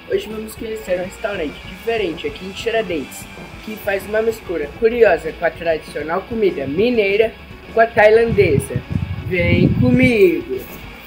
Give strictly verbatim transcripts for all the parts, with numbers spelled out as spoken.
Hoje vamos conhecer um restaurante diferente aqui em Tiradentes, que faz uma mistura curiosa com a tradicional comida mineira com a tailandesa. Vem comigo!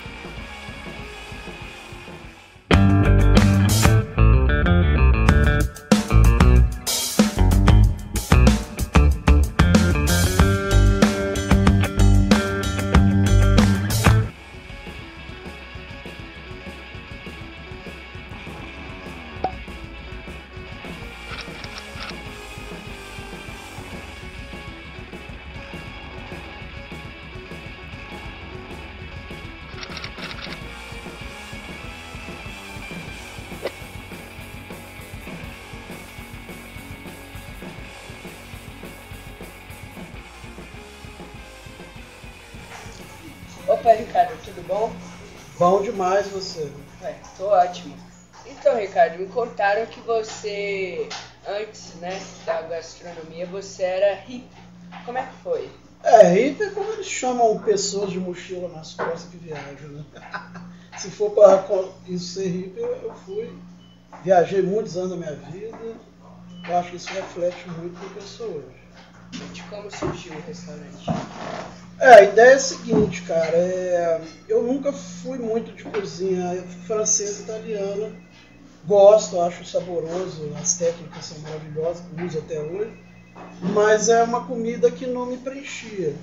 Opa, Ricardo, tudo bom? Bom demais você. Ué, tô ótimo. Então, Ricardo, me contaram que você, antes, né, da gastronomia, você era hippie. Como é que foi? É, hippie é como eles chamam pessoas de mochila nas costas que viajam, né? Se for para isso ser hippie, eu fui. Viajei muitos anos da minha vida. Eu acho que isso reflete muito o que eu sou hoje. De como surgiu o restaurante? É, a ideia é a seguinte, cara, é, eu nunca fui muito de cozinha francesa e italiana, gosto, acho saboroso, as técnicas são maravilhosas, uso até hoje, mas é uma comida que não me preenchia.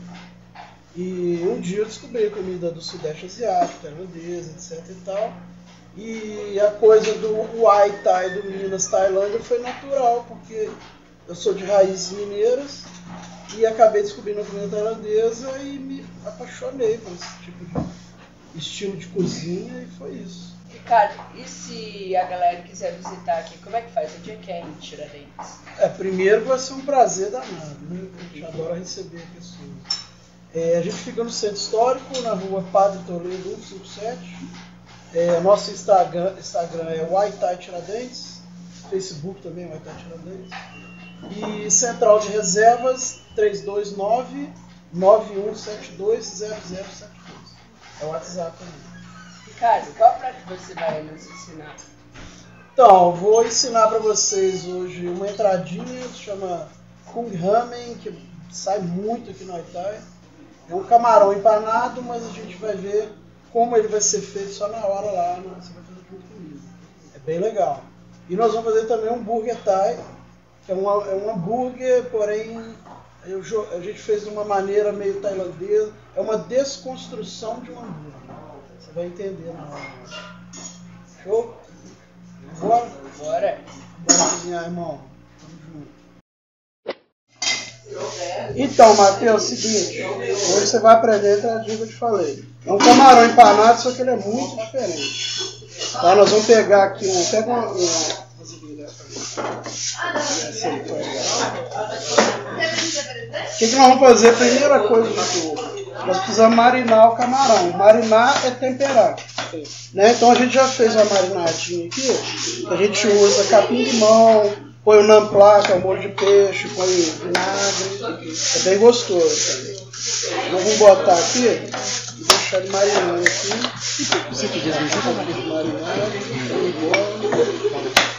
E um dia eu descobri a comida do Sudeste Asiático, tailandesa, etc e tal, e a coisa do Muay Thai do Minas, Tailândia, foi natural, porque eu sou de raízes mineiras, e acabei descobrindo a comida tailandesa e me apaixonei por esse tipo de estilo de cozinha e foi isso. Ricardo, e se a galera quiser visitar aqui, como é que faz? Onde é que é em Tiradentes? É, primeiro vai ser um prazer danado, né? A gente adora receber pessoas. É, a gente fica no Centro Histórico, na rua Padre Toledo cento e cinquenta e sete. É, nosso Instagram, Instagram é Muay Thai Tiradentes, Facebook também é Muay Thai Tiradentes. E Central de Reservas três dois nove, nove um sete dois, zero zero sete dois. É o WhatsApp também. Ricardo, qual prato você vai nos ensinar? Então, vou ensinar para vocês hoje uma entradinha que se chama Kung Ramen, que sai muito aqui no Muay Thai. É um camarão empanado, mas a gente vai ver como ele vai ser feito só na hora lá, né? Você vai fazer junto comigo. É bem legal. E nós vamos fazer também um Burger Thai, que é, uma, é um hambúrguer, porém eu, a gente fez de uma maneira meio tailandesa. É uma desconstrução de um hambúrguer. Você vai entender na hora. Show? Bora? Bora! Bora cozinhar, irmão. Tamo junto. Então, Matheus, é o seguinte. Hoje você vai aprender a dica que eu te falei. É um camarão empanado, só que ele é muito diferente. Tá? Nós vamos pegar aqui um... Pega uma... uma O que, que nós vamos fazer? Primeira coisa de tudo, nós precisamos marinar o camarão. Marinar é temperar, né? Então a gente já fez uma marinadinha aqui. A gente usa capim-limão, põe o namplá, que é o molho de peixe, põe vinagre. É bem gostoso também. Nós vamos botar aqui e deixar ele marinando aqui. Se quiser, a gente vai marinar, vamos embora.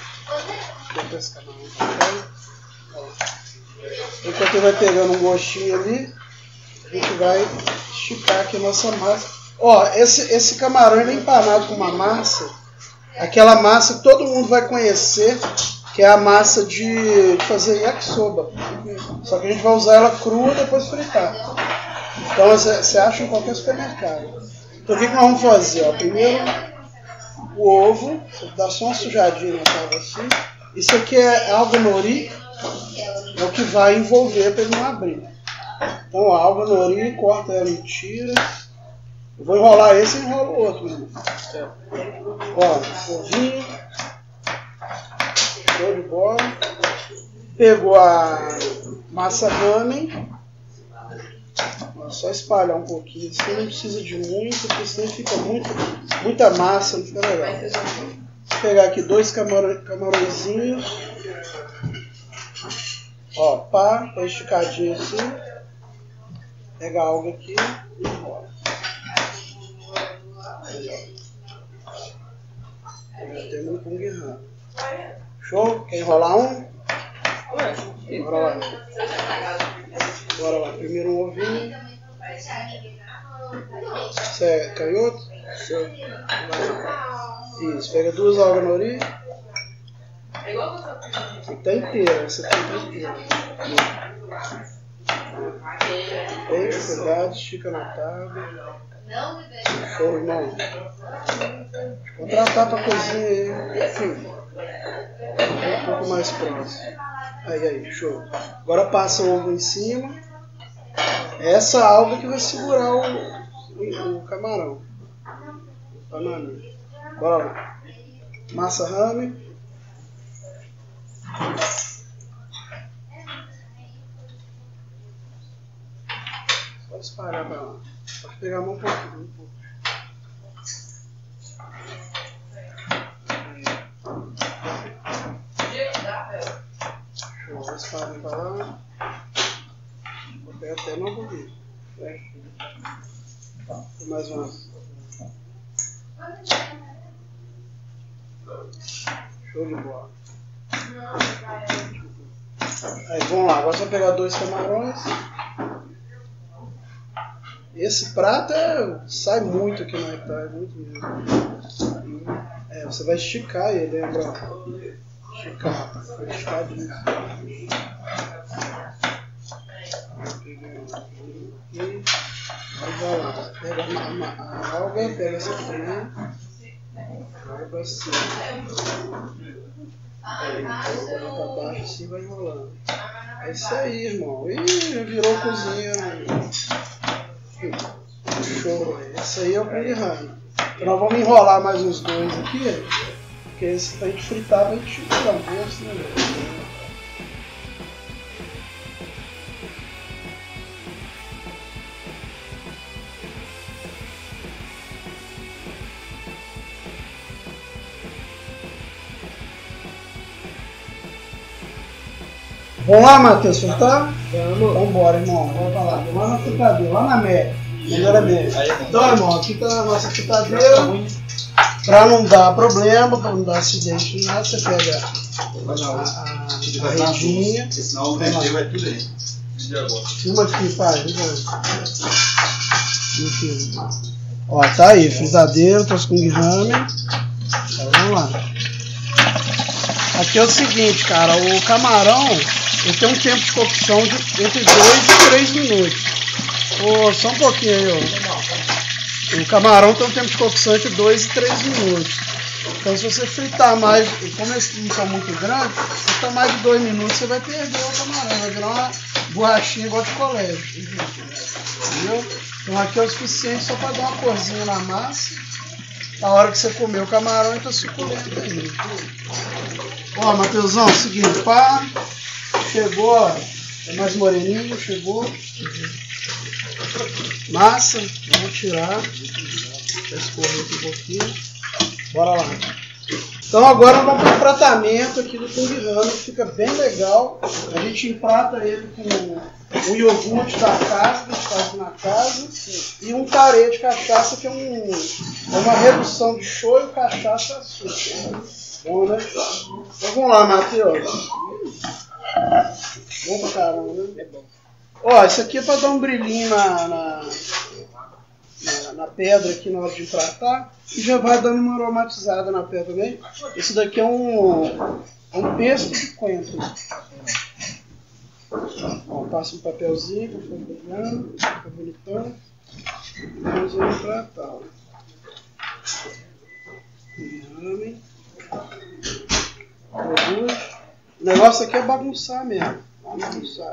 Enquanto ele vai pegando um gostinho ali, a gente vai esticar aqui a nossa massa. Ó, esse, esse camarão ele é empanado com uma massa, aquela massa que todo mundo vai conhecer, que é a massa de, de fazer yakisoba. Só que a gente vai usar ela crua e depois fritar. Então você acha em qualquer supermercado. Então o que, que nós vamos fazer? Ó, primeiro o ovo, você dá só uma sujadinha na tábua assim. Isso aqui é alga nori, é o que vai envolver para ele não abrir. Então a alga nori, corta ela e tira. Eu vou enrolar esse e enrolo o outro. Mesmo. Ó, ovinho. Show de bola. Pegou a massa ramen. Ó, só espalhar um pouquinho assim, não precisa de muito, porque senão fica muito, muita massa, não fica legal. Vou pegar aqui dois camarão, camarõezinhos. Ó, pá, tá esticadinho assim. Pega a alga aqui. Ó. Aí, ó. Aí, tem um Kung Ramen. Show? Quer enrolar um? Bora lá. Bora lá. Primeiro um ovinho. Isso é canhoto? Isso. Pega duas algas nori. E tá inteira. Essa aqui tá inteira. Bem, cuidado. Estica na tábua. Show, irmão. Contratar pra cozinha aí. Assim. Um pouco mais próximo. Aí, aí, show. Agora passa o ovo em cima. É essa alga que vai segurar o, o, o camarão. O bananinha. Bora lá. Massa rame. Pode espalhar pra lá. Pode pegar a mão um pouquinho. Um pouco. Show, espalha pra lá. Vou pegar até não vou vir. Mais uma. Show de bola. Aí, vamos lá. Agora só pegar dois camarões. Esse prato é, sai muito aqui na Itália, muito mesmo. É, você vai esticar ele, lembra? Esticar, vai esticar disso. E aí vai lá, pega a, a alga, pega essa aqui, né? Vai pra cima. Aí, vai pra baixo assim, vai enrolando. É isso aí, irmão. Ih, já virou cozinha. Show, esse aí é o Kung Rame. Então nós vamos enrolar mais uns dois aqui, porque esse pra gente fritar vai te tirar um gosto, né? Vamos lá, Matheus, fritar? Vamos. Então bora, irmão. Vamos pra lá. Lá na fritadeira, lá na média. Melhor é média. Então, irmão, aqui tá a nossa fritadeira. Pra não dar problema, pra não dar acidente nem nada, você pega a, a, a redinha. Senão o recheio vai tudo aí. Filma aqui, pai. Aqui. Ó, tá aí, fritadeira, trouxe Kung Rame. Então, vamos lá. Aqui é o seguinte, cara, o camarão ele tem um tempo de cocção de entre dois e três minutos. Oh, só um pouquinho aí, ó. O camarão tem um tempo de cocção entre dois e três minutos. Então se você fritar mais, como eles não são muito grandes, se fritar mais de dois minutos você vai perder o camarão, vai virar uma borrachinha igual de colégio. Entendeu? Então aqui é o suficiente só para dar uma corzinha na massa. Na hora que você comer o camarão, então suculento aí. Ó, Matheusão, é o seguinte, pá, chegou, ó, é mais moreninho, chegou. Massa, vamos tirar. Deixa eu escorrer aqui um pouquinho. Bora lá. Então agora vamos para o tratamento aqui do Kung Rame, que fica bem legal. A gente emprata ele com o iogurte da casa, que a gente faz aqui na casa, e um carê de cachaça, que é, um, é uma redução de shoyu, cachaça e açúcar. Bom, né? Então vamos lá, Matheus. Bom pra caramba, né? É bom. Ó, isso aqui é para dar um brilhinho na, na, na, na pedra aqui na hora de empratar. E já vai dando uma aromatizada na pedra também. Isso daqui é um, um pesto de coentro. Ó, passa um papelzinho para ficar pegando, fica bonitão. Vamos empratar. Rame. Produz. O negócio aqui é bagunçar mesmo. Vamos bagunçar.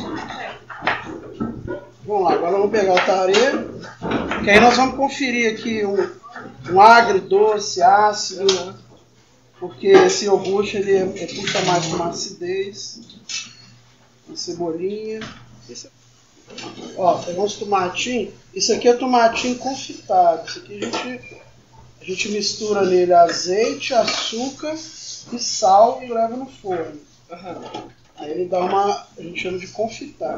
Vamos lá, agora vamos pegar o tarê. Que aí nós vamos conferir aqui um, um agridoce, ácido. Né? Porque esse iogurte ele é, é, puxa mais com uma acidez. Uma cebolinha. Esse, ó, pegamos tomatinho. Isso aqui é tomatinho confitado. Isso aqui a gente, a gente mistura nele azeite, açúcar e sal e leva no forno. Uhum. Aí ele dá uma, a gente chama de confitar.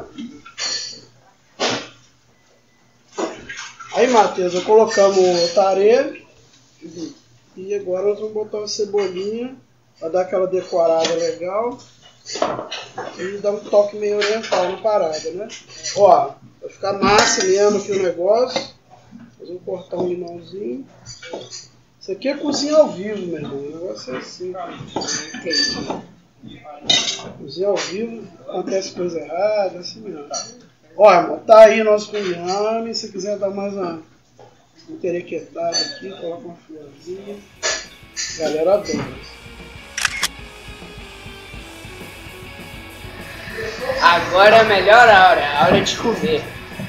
Aí, Matheus, eu colocamos o tarê. E agora nós vamos botar uma cebolinha Pra dar aquela decorada legal. E dar um toque meio oriental na parada, né? Ó, vai ficar massa mesmo aqui o negócio. Vamos cortar um limãozinho. Isso aqui é cozinha ao vivo, meu irmão. O negócio é assim. Cozinha ao vivo, acontece coisa errada, assim mesmo. Ó, irmão, tá aí nosso cunhame. Se quiser dar mais uma terequetada aqui, coloca uma florzinha. Galera adora. Agora é a melhor hora, a hora de comer.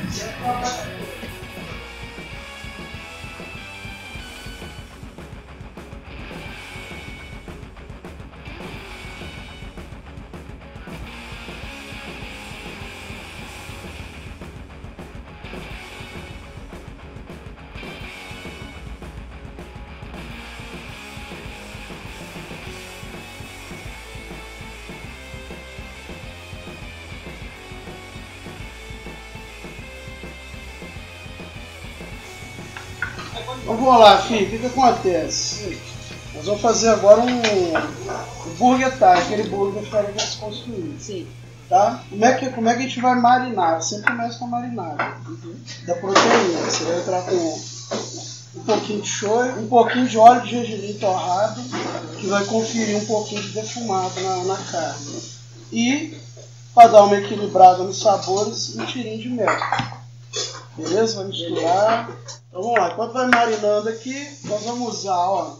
Então vamos lá, filho, o que, que acontece? Nós vamos fazer agora um, um burger thai, aquele burger que a gente construiu. Sim. Tá? Como é, que, como é que a gente vai marinar? Sempre começa com a marinada uhum. da proteína. Você vai entrar com um pouquinho de shoyu, um pouquinho de óleo de gergelim torrado, que vai conferir um pouquinho de defumado na, na carne. E, para dar uma equilibrada nos sabores, um tirinho de mel. Beleza? Vai misturar. Então vamos lá, enquanto vai marinando aqui, nós vamos usar, ó,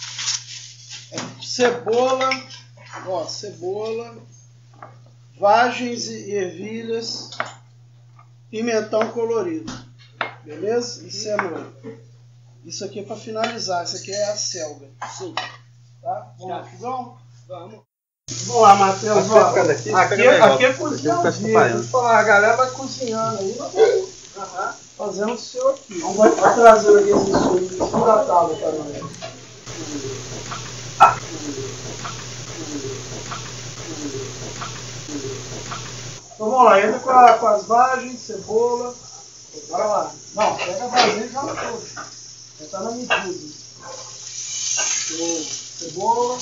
cebola, ó, cebola, vagens e ervilhas, pimentão colorido, beleza? E cenoura. Isso aqui é para finalizar, isso aqui é a selga. Sim. Tá? Vamos lá, Fizão? Vamos. Vamos lá, Matheus, ó, aqui, aqui, aqui é cozinha ao vivo. Vamos falar, a galera vai cozinhando aí, uhum. Fazendo o seu aqui. Vamos vai, vai trazendo aqui esse insumos da tábua para nós. Então vamos lá, entra com, a, com as vagens, cebola. Bora lá. Não, pega a vagem e joga tudo. Já está na medida. Cebola.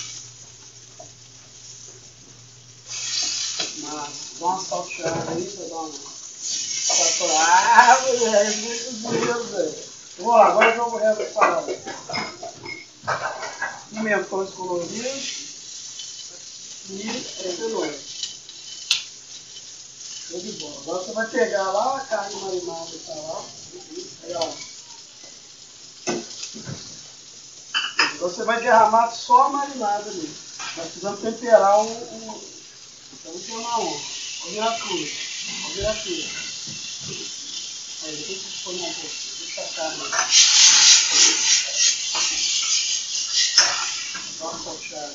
Mas, dá uma salteada aí para dar uma. Ah, mulher, meu Deus, velho. Vamos lá, agora vamos ver essa parada. Pimentões coloridos e cenoura. Show de bola. Agora você vai pegar lá a carne marinada que tá lá. Aí, ó. Agora você vai derramar só a marinada ali. Nós precisamos temperar o. o... Vamos tomar um. Vou virar tudo. Vou virar tudo. Aí, depois você põe um pouco. Deixa a carne aí. Dá uma salteada.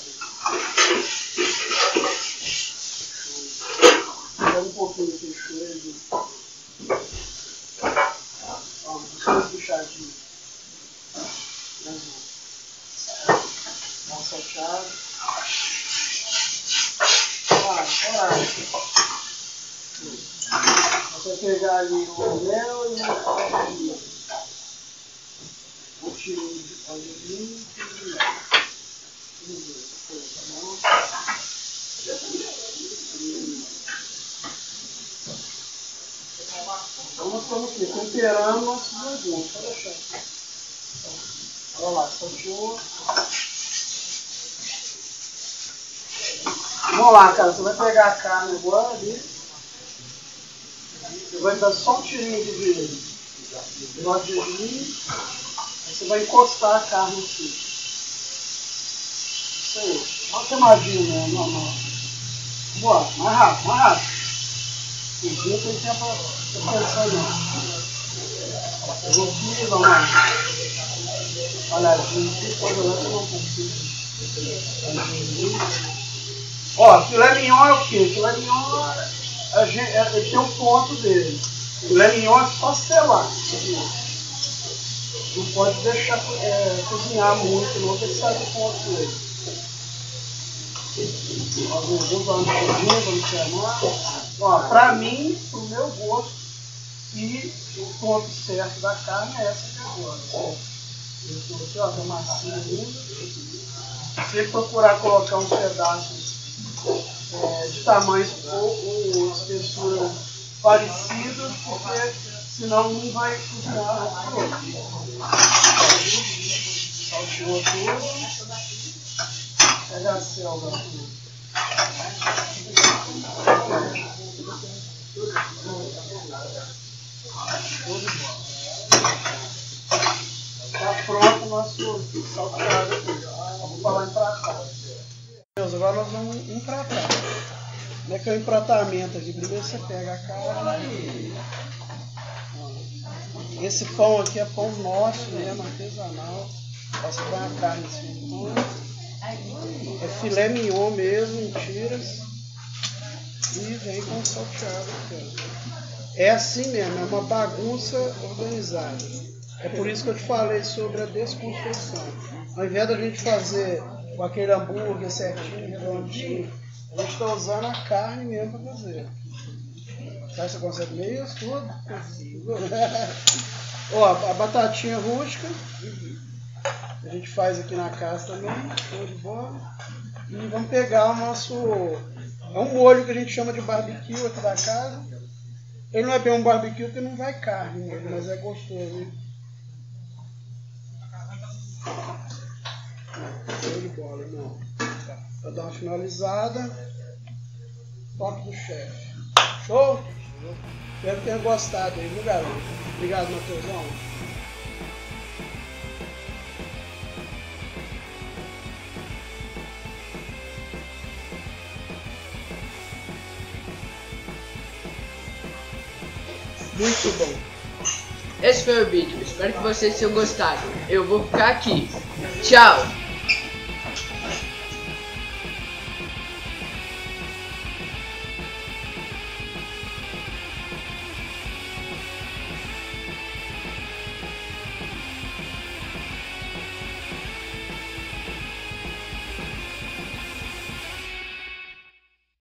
Pega um pouquinho de queijo. Ó, uns puxadinhos. Dá uma salteada. Olha, olha. Você vai pegar ali o mel e o óleo. Um tirinho de óleo e de mel. Tá bom? Então nós estamos aqui temperando nossos legumes. Pode deixar. Olha lá, salteou. Vamos lá, cara. Você vai pegar a carne agora ali. Você vai dar só um tirinho de de óleo de gergelim. Aí você vai encostar a carne aqui. Isso aí. Olha a queimadinha, né? Não, não. Bora, mais rápido, mais rápido. O dia tem tempo pra pensar não. Eu vou aqui, dar uma olhadinha aqui, coisa lá que eu não consigo. Ó, filé mignon é o quê? Filé mignon a gente, é, ele tem um ponto dele. Filé mignon é só selar. Não pode deixar é, cozinhar muito, não, porque sai do ponto dele. Ó, vamos dar uma mexidinha, vamos chamar. Ó, pra mim, pro meu gosto, e o ponto certo da carne é essa aqui agora. Eu tô aqui, ó, tá massinha ainda. Se ele procurar colocar uns pedaços é, de tamanhos ou espessura parecidos, porque senão não vai funcionar todo. Salteou tudo. Pega a selva aqui. Tá pronto o nosso salteado aqui. Vamos falar em pratar. Agora nós vamos empratar. Como é que é o empratamento aqui? Primeiro você pega a carne. Esse pão aqui é pão nosso mesmo, artesanal. Você põe a carne assim. É filé mignon mesmo, em tiras. E vem com salteado aqui. É assim mesmo, é uma bagunça organizada. É por isso que eu te falei sobre a desconstrução. Ao invés da gente fazer com aquele hambúrguer certinho, redondinho, a gente está usando a carne mesmo para fazer. Sabe, você consegue comer isso tudo? Ó, a batatinha rústica, a gente faz aqui na casa também, show de bola. E vamos pegar o nosso... É um molho que a gente chama de barbecue aqui da casa. Ele não é bem um barbecue porque não vai carne nele, mas é gostoso, hein? Show de bola, irmão. Pra dar uma finalizada, toque do chefe. Show? Espero que tenha gostado aí, viu, garoto? Obrigado, Matheusão. Muito bom. Esse foi o vídeo. Espero que vocês tenham gostado. Eu vou ficar aqui. Tchau.